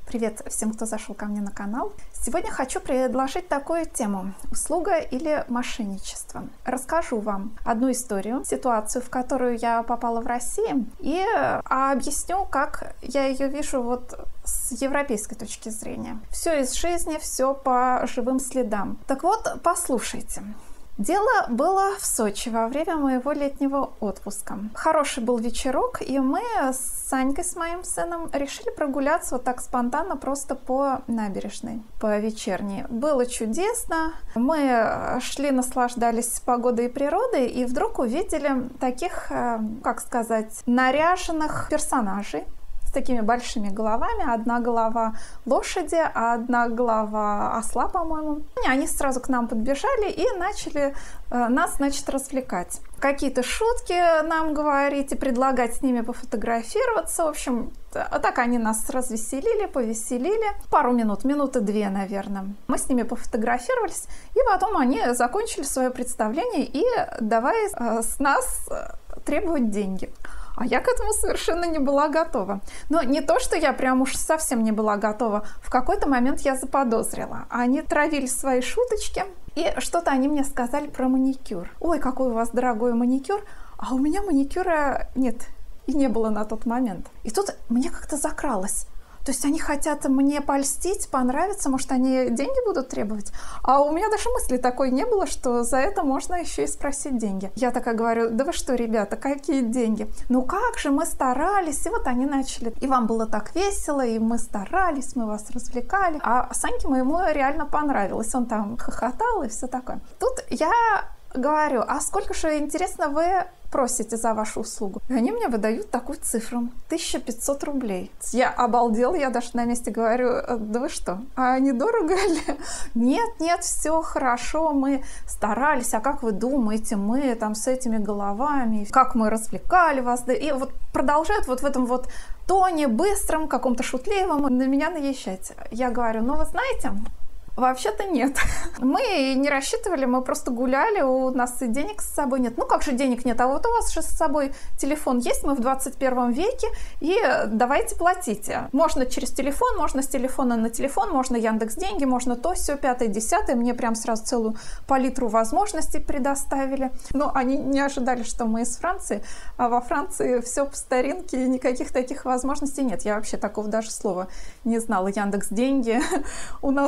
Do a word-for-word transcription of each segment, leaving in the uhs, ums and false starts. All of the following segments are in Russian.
Привет всем, кто зашел ко мне на канал. Сегодня хочу предложить такую тему – услуга или мошенничество. Расскажу вам одну историю, ситуацию, в которую я попала в России, и объясню, как я ее вижу вот с европейской точки зрения. Все из жизни, все по живым следам. Так вот, послушайте. Дело было в Сочи во время моего летнего отпуска. Хороший был вечерок, и мы с Санькой, с моим сыном, решили прогуляться вот так спонтанно просто по набережной, по вечерней. Было чудесно. Мы шли, наслаждались погодой и природой, и вдруг увидели таких, как сказать, наряженных персонажей. Такими большими головами. Одна голова лошади, а одна голова осла, по-моему. Они сразу к нам подбежали и начали э, нас, значит, развлекать. Какие-то шутки нам говорить и предлагать с ними пофотографироваться. В общем, так они нас развеселили, повеселили. Пару минут, минуты две, наверное. Мы с ними пофотографировались, и потом они закончили свое представление и давай э, с нас требовать деньги. А я к этому совершенно не была готова. Но не то, что я прям уж совсем не была готова. В какой-то момент я заподозрила. Они травили свои шуточки, и что-то они мне сказали про маникюр. Ой, какой у вас дорогой маникюр. А у меня маникюра нет и не было на тот момент. И тут мне как-то закралось. То есть они хотят мне польстить, понравиться, может, они деньги будут требовать? А у меня даже мысли такой не было, что за это можно еще и спросить деньги. Я такая говорю: да вы что, ребята, какие деньги? Ну как же, мы старались, и вот они начали. И вам было так весело, и мы старались, мы вас развлекали. А Саньке моему реально понравилось, он там хохотал и все такое. Тут я говорю: а сколько же, интересно, вы просите за вашу услугу? И они мне выдают такую цифру: тысяча пятьсот рублей. Я обалдела, я даже на месте говорю: да вы что, а недорого ли? Нет, нет, все хорошо, мы старались, а как вы думаете, мы там с этими головами, как мы развлекали вас? И вот продолжают вот в этом вот тоне быстром, каком-то шутливом на меня наезжать. Я говорю: ну вы знаете, вообще-то нет. Мы не рассчитывали, мы просто гуляли, у нас и денег с собой нет. Ну как же денег нет? А вот у вас же с собой телефон есть, мы в двадцать первом веке, и давайте платите. Можно через телефон, можно с телефона на телефон, можно Яндекс.Деньги, можно то, сё, пятое, десятое. Мне прям сразу целую палитру возможностей предоставили. Но они не ожидали, что мы из Франции, а во Франции все по старинке, и никаких таких возможностей нет. Я вообще такого даже слова не знала. Яндекс.Деньги у нас...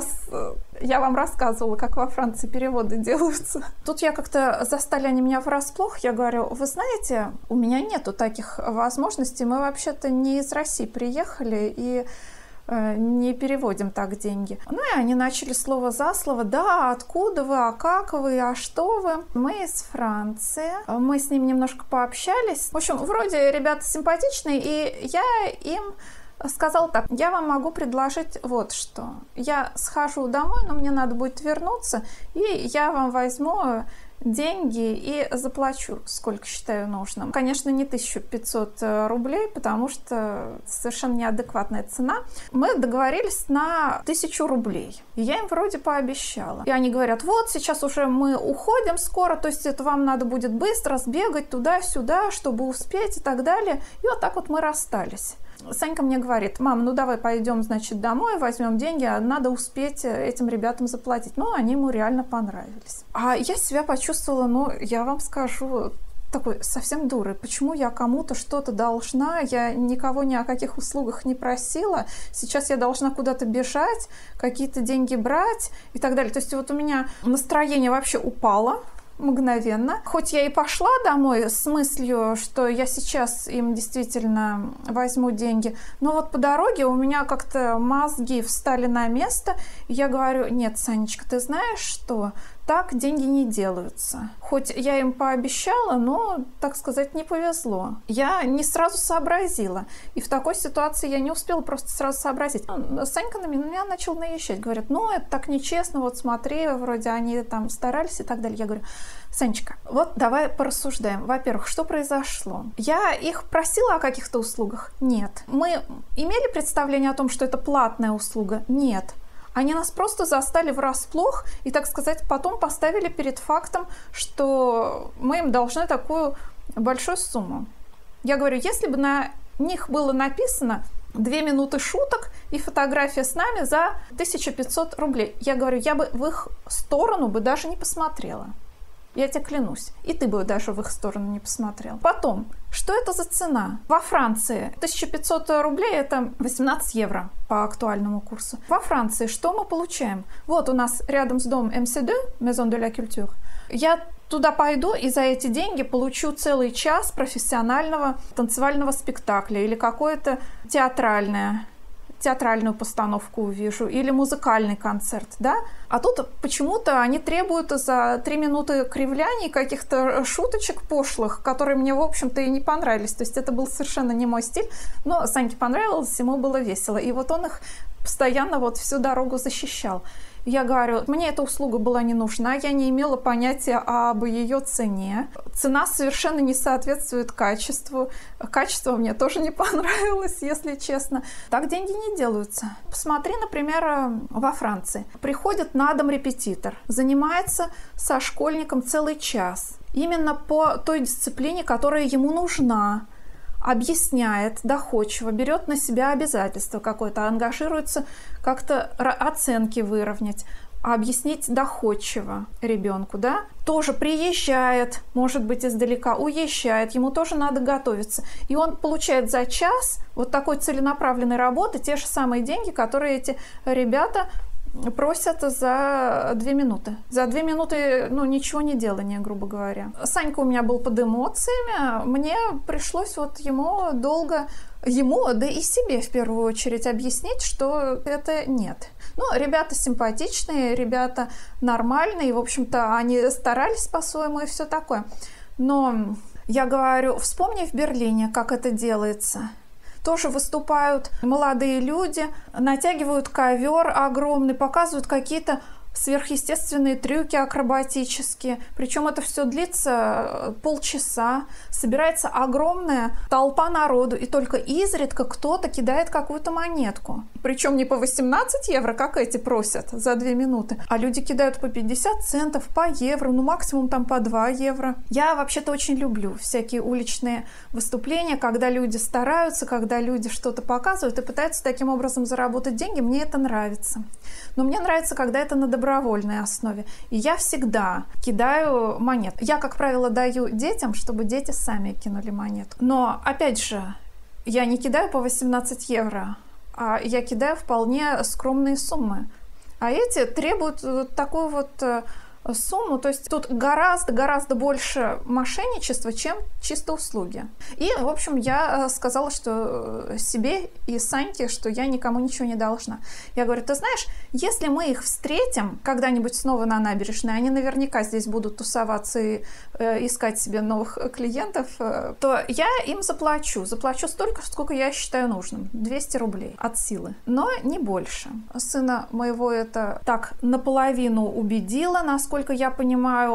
Я вам рассказывала, как во Франции переводы делаются. Тут я как-то застали они меня врасплох. Я говорю: вы знаете, у меня нету таких возможностей. Мы вообще-то не из России приехали и э, не переводим так деньги. Ну и они начали слово за слово: да, откуда вы, а как вы, а что вы? Мы из Франции. Мы с ними немножко пообщались. В общем, вроде ребята симпатичные, и я им сказал так: я вам могу предложить вот что. Я схожу домой, но мне надо будет вернуться, и я вам возьму деньги и заплачу, сколько считаю нужным. Конечно, не тысяча пятьсот рублей, потому что совершенно неадекватная цена. Мы договорились на тысячу рублей. И я им вроде пообещала. И они говорят: вот, сейчас уже мы уходим скоро, то есть это вам надо будет быстро сбегать туда-сюда, чтобы успеть и так далее. И вот так вот мы расстались. Санька мне говорит: мам, ну давай пойдем, значит, домой, возьмем деньги, надо успеть этим ребятам заплатить. Ну, они ему реально понравились. А я себя почувствовала, ну, я вам скажу, такой совсем дурой. Почему я кому-то что-то должна? Я никого ни о каких услугах не просила. Сейчас я должна куда-то бежать, какие-то деньги брать и так далее. То есть вот у меня настроение вообще упало мгновенно. Хоть я и пошла домой с мыслью, что я сейчас им действительно возьму деньги, но вот по дороге у меня как-то мозги встали на место, и я говорю: нет, Санечка, ты знаешь что? Так деньги не делаются. Хоть я им пообещала, но, так сказать, не повезло. Я не сразу сообразила. И в такой ситуации я не успела просто сразу сообразить. Санька на меня начал наезжать. Говорит: ну, это так нечестно, вот смотри, вроде они там старались и так далее. Я говорю: Санечка, вот давай порассуждаем. Во-первых, что произошло? Я их просила о каких-то услугах? Нет. Мы имели представление о том, что это платная услуга? Нет. Они нас просто застали врасплох и, так сказать, потом поставили перед фактом, что мы им должны такую большую сумму. Я говорю, если бы на них было написано две минуты шуток и фотография с нами за тысячу пятьсот рублей. Я говорю, я бы в их сторону бы даже не посмотрела. Я тебе клянусь. И ты бы даже в их сторону не посмотрел. Потом, что это за цена? Во Франции тысяча пятьсот рублей – это восемнадцать евро по актуальному курсу. Во Франции что мы получаем? Вот у нас рядом с домом эм си ди, Maison de la Culture. Я туда пойду и за эти деньги получу целый час профессионального танцевального спектакля или какое-то театральное театральную постановку увижу или музыкальный концерт, да? А тут почему-то они требуют за три минуты кривляний каких-то шуточек пошлых, которые мне, в общем-то, и не понравились. То есть это был совершенно не мой стиль, но Саньке понравилось, ему было весело. И вот он их постоянно вот всю дорогу защищал. Я говорю, мне эта услуга была не нужна, я не имела понятия об ее цене. Цена совершенно не соответствует качеству. Качество мне тоже не понравилось, если честно. Так деньги не делаются. Посмотри, например, во Франции. Приходит на дом репетитор, занимается со школьником целый час. Именно по той дисциплине, которая ему нужна. Объясняет доходчиво, берет на себя обязательство какое-то, ангажируется как-то оценки выровнять, объяснить доходчиво ребенку, да, тоже приезжает, может быть, издалека, уезжает, ему тоже надо готовиться. И он получает за час вот такой целенаправленной работы те же самые деньги, которые эти ребята просят за две минуты. За две минуты, ну, ничего не делания, грубо говоря. Санька у меня был под эмоциями. Мне пришлось вот ему долго, ему, да и себе в первую очередь объяснить, что это нет. Ну, ребята симпатичные, ребята нормальные, в общем-то, они старались по-своему и все такое. Но я говорю, вспомни в Берлине, как это делается. Тоже выступают молодые люди, натягивают ковер огромный, показывают какие-то сверхъестественные трюки акробатические. Причем это все длится полчаса. Собирается огромная толпа народу, и только изредка кто-то кидает какую-то монетку. Причем не по восемнадцать евро, как эти просят за две минуты, а люди кидают по пятьдесят центов, по евро, ну максимум там по два евро. Я вообще-то очень люблю всякие уличные выступления, когда люди стараются, когда люди что-то показывают и пытаются таким образом заработать деньги. Мне это нравится. Но мне нравится, когда это на добровольной основе. И я всегда кидаю монет. Я, как правило, даю детям, чтобы дети сами кинули монету. Но, опять же, я не кидаю по восемнадцать евро, а я кидаю вполне скромные суммы. А эти требуют такую вот сумму, то есть тут гораздо-гораздо больше мошенничества, чем чисто услуги. И, в общем, я сказала, что себе и Саньке, что я никому ничего не должна. Я говорю, ты знаешь, если мы их встретим когда-нибудь снова на набережной, они наверняка здесь будут тусоваться и э, искать себе новых клиентов, э, то я им заплачу. Заплачу столько, сколько я считаю нужным. двести рублей от силы. Но не больше. Сына моего это так наполовину убедило, насколько Насколько я понимаю,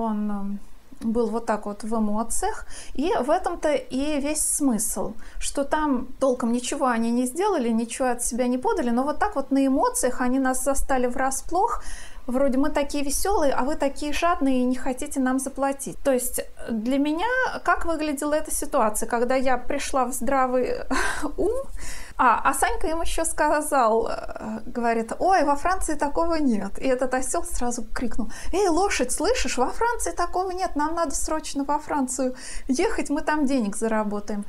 он был вот так вот в эмоциях. И в этом-то и весь смысл, что там толком ничего они не сделали, ничего от себя не подали, но вот так вот на эмоциях они нас застали врасплох. Вроде мы такие веселые, а вы такие жадные и не хотите нам заплатить. То есть для меня как выглядела эта ситуация, когда я пришла в здравый ум, а, а Санька им еще сказал, говорит, ой, во Франции такого нет. И этот осел сразу крикнул, эй, лошадь, слышишь, во Франции такого нет, нам надо срочно во Францию ехать, мы там денег заработаем.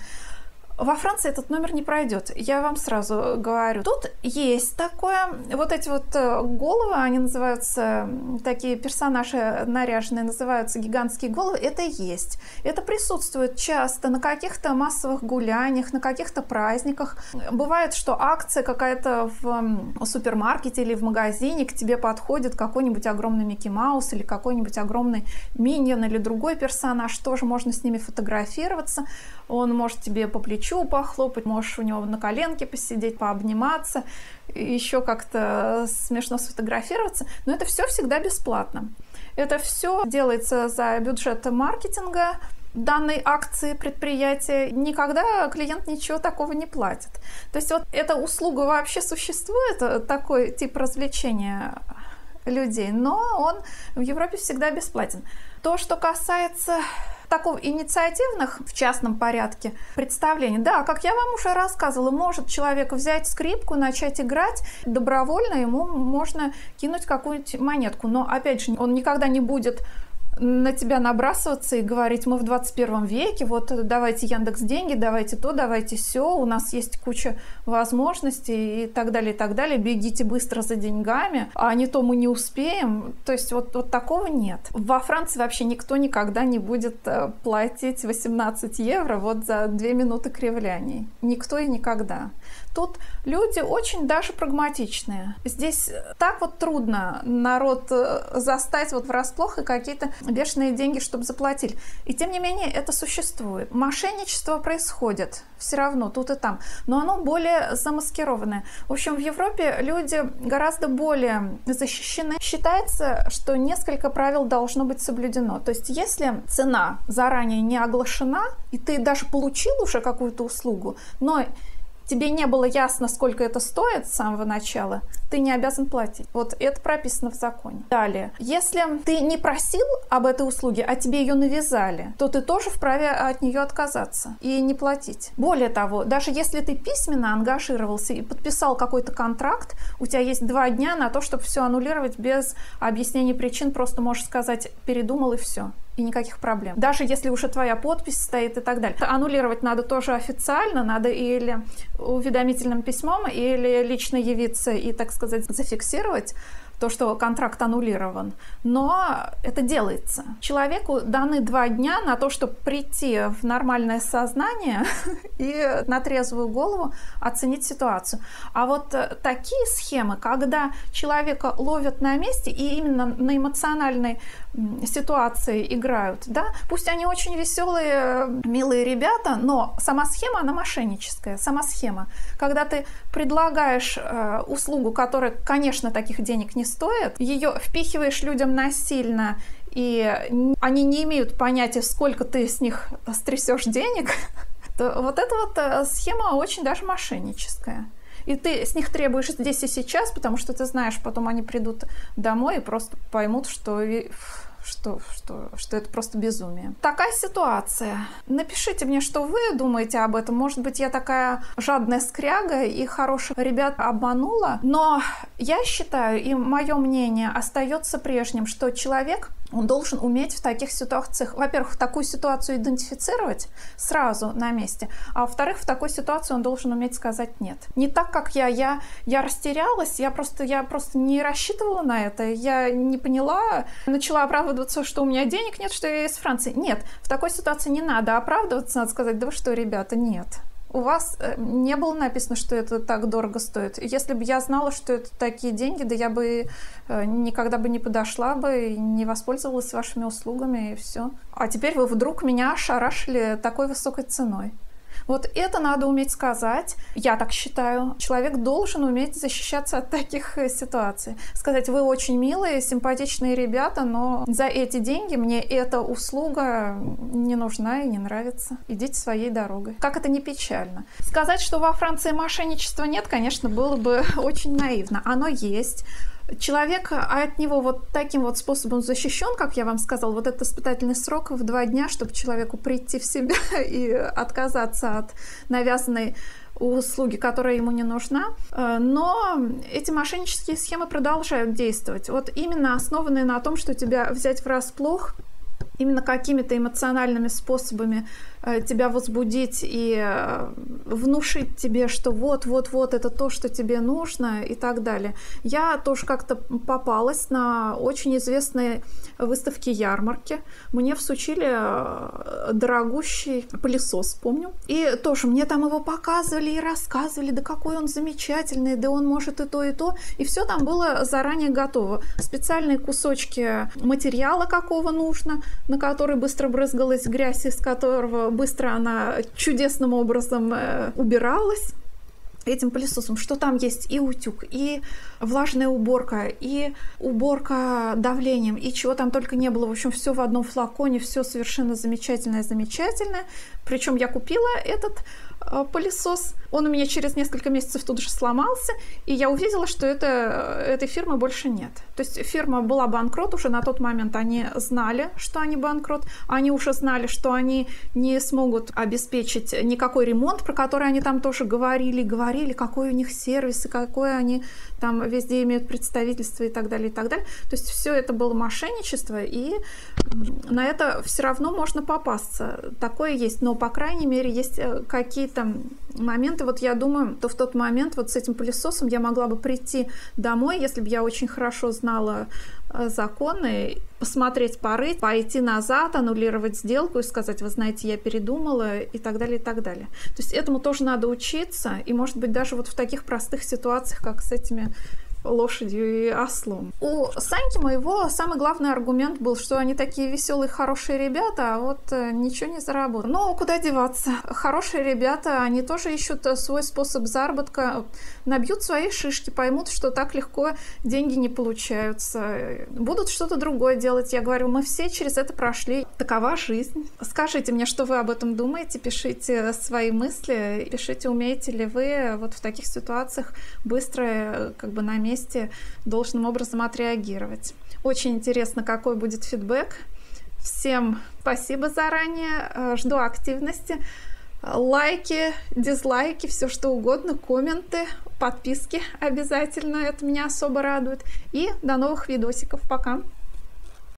Во Франции этот номер не пройдет, я вам сразу говорю. Тут есть такое, вот эти вот головы, они называются, такие персонажи наряженные, называются гигантские головы, это есть. Это присутствует часто на каких-то массовых гуляниях, на каких-то праздниках. Бывает, что акция какая-то в супермаркете или в магазине, к тебе подходит какой-нибудь огромный Микки Маус или какой-нибудь огромный Миньон или другой персонаж, тоже можно с ними фотографироваться, он может тебе по плечу похлопать, можешь у него на коленке посидеть, пообниматься, еще как-то смешно сфотографироваться, но это все всегда бесплатно. Это все делается за бюджет маркетинга данной акции предприятия. Никогда клиент ничего такого не платит. То есть вот эта услуга вообще существует, такой тип развлечения людей, но он в Европе всегда бесплатен. То, что касается такого инициативных в частном порядке представлений, да, как я вам уже рассказывала, может человек взять скрипку, начать играть, добровольно ему можно кинуть какую-нибудь монетку. Но, опять же, он никогда не будет на тебя набрасываться и говорить: мы в двадцать первом веке, вот давайте Яндекс деньги, давайте то, давайте сё, у нас есть куча возможностей и так далее, и так далее, бегите быстро за деньгами, а не то мы не успеем. То есть вот, вот такого нет. Во Франции вообще никто никогда не будет платить восемнадцать евро вот за две минуты кривляний. Никто и никогда. Тут люди очень даже прагматичные. Здесь так вот трудно народ застать вот врасплох и какие-то бешеные деньги, чтобы заплатили. И тем не менее это существует. Мошенничество происходит все равно тут и там, но оно более замаскированное. В общем, в Европе люди гораздо более защищены. Считается, что несколько правил должно быть соблюдено. То есть если цена заранее не оглашена, и ты даже получил уже какую-то услугу, но тебе не было ясно, сколько это стоит с самого начала, ты не обязан платить. Вот это прописано в законе. Далее, если ты не просил об этой услуге, а тебе ее навязали, то ты тоже вправе от нее отказаться и не платить. Более того, даже если ты письменно ангажировался и подписал какой-то контракт, у тебя есть два дня на то, чтобы все аннулировать без объяснения причин, просто можешь сказать: передумал, и все. И никаких проблем. Даже если уже твоя подпись стоит и так далее. Аннулировать надо тоже официально, надо или уведомительным письмом, или лично явиться и, так сказать, зафиксировать то, что контракт аннулирован. Но это делается. Человеку даны два дня на то, чтобы прийти в нормальное сознание и на трезвую голову оценить ситуацию. А вот такие схемы, когда человека ловят на месте и именно на эмоциональной ситуации играют, да, пусть они очень веселые, милые ребята, но сама схема, она мошенническая. Сама схема. Когда ты предлагаешь э, услугу, которая, конечно, таких денег не стоит, ее впихиваешь людям насильно, и они не имеют понятия, сколько ты с них стрясешь денег, то вот эта вот схема очень даже мошенническая. И ты с них требуешь здесь и сейчас, потому что ты знаешь, потом они придут домой и просто поймут, что... Что, что, что это просто безумие. Такая ситуация. Напишите мне, что вы думаете об этом. Может быть, я такая жадная скряга и хороших ребят обманула. Но я считаю, и мое мнение остается прежним, что человек, он должен уметь в таких ситуациях, во-первых, такую ситуацию идентифицировать сразу на месте, а во-вторых, в такой ситуации он должен уметь сказать нет. Не так, как я. Я, я растерялась, я просто, я просто не рассчитывала на это, я не поняла, начала оправдываться, что у меня денег нет, что я из Франции. Нет, в такой ситуации не надо оправдываться, надо сказать: да вы что, ребята, нет. У вас не было написано, что это так дорого стоит. Если бы я знала, что это такие деньги, да я бы никогда бы не подошла бы, не воспользовалась вашими услугами, и все. А теперь вы вдруг меня ошарашили такой высокой ценой. Вот это надо уметь сказать. Я так считаю. Человек должен уметь защищаться от таких ситуаций. Сказать: вы очень милые, симпатичные ребята, но за эти деньги мне эта услуга не нужна и не нравится. Идите своей дорогой. Как это не печально. Сказать, что во Франции мошенничества нет, конечно, было бы очень наивно. Оно есть. Человек от него вот таким вот способом защищен, как я вам сказала, вот этот испытательный срок в два дня, чтобы человеку прийти в себя и отказаться от навязанной услуги, которая ему не нужна. Но эти мошеннические схемы продолжают действовать. Вот именно основанные на том, что тебя взять врасплох, именно какими-то эмоциональными способами тебя возбудить и внушить тебе, что вот-вот-вот это то, что тебе нужно и так далее. Я тоже как-то попалась на очень известной выставке ярмарки. Мне всучили дорогущий пылесос, помню. И тоже мне там его показывали и рассказывали, да какой он замечательный, да он может и то, и то. И все там было заранее готово. Специальные кусочки материала, какого нужно, на который быстро брызгалась грязь, из которого быстро она чудесным образом э, убиралась этим пылесосом, что там есть и утюг, и влажная уборка, и уборка давлением, и чего там только не было. В общем, все в одном флаконе, все совершенно замечательное, замечательное. Причем я купила этот пылесос. Он у меня через несколько месяцев тут же сломался, и я увидела, что это, этой фирмы больше нет. То есть фирма была банкрот, уже на тот момент они знали, что они банкрот, они уже знали, что они не смогут обеспечить никакой ремонт, про который они там тоже говорили, говорили, какой у них сервис, и какое они там везде имеют представительство и так далее, и так далее. То есть все это было мошенничество, и на это все равно можно попасться. Такое есть, но, по крайней мере, есть какие-то моменты. Вот я думаю, то в тот момент вот с этим пылесосом я могла бы прийти домой, если бы я очень хорошо знала законы, посмотреть, порыть, пойти назад, аннулировать сделку и сказать: вы знаете, я передумала, и так далее, и так далее. То есть этому тоже надо учиться, и, может быть, даже вот в таких простых ситуациях, как с этими лошадью и ослом. У Саньки моего самый главный аргумент был, что они такие веселые, хорошие ребята, а вот ничего не заработают. Но куда деваться? Хорошие ребята, они тоже ищут свой способ заработка, набьют свои шишки, поймут, что так легко деньги не получаются, будут что-то другое делать. Я говорю, мы все через это прошли. Такова жизнь. Скажите мне, что вы об этом думаете, пишите свои мысли, пишите, умеете ли вы вот в таких ситуациях быстро, как бы на месте, должным образом отреагировать. Очень интересно, какой будет фидбэк. Всем спасибо заранее. Жду активности. Лайки, дизлайки, все что угодно, комменты, подписки обязательно. Это меня особо радует. И до новых видосиков. Пока!